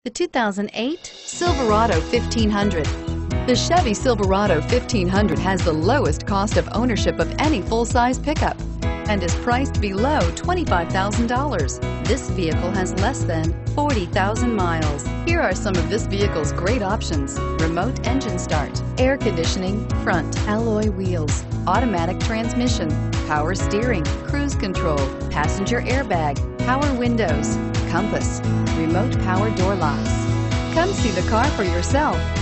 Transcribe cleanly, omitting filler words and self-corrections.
The 2008 Silverado 1500. The Chevy Silverado 1500 has the lowest cost of ownership of any full-size pickup and is priced below $25,000. This vehicle has less than 40,000 miles. Here are some of this vehicle's great options: remote engine start, air conditioning, front alloy wheels, automatic transmission, power steering, cruise control, passenger airbag, power windows, compass, remote power door locks. Come see the car for yourself.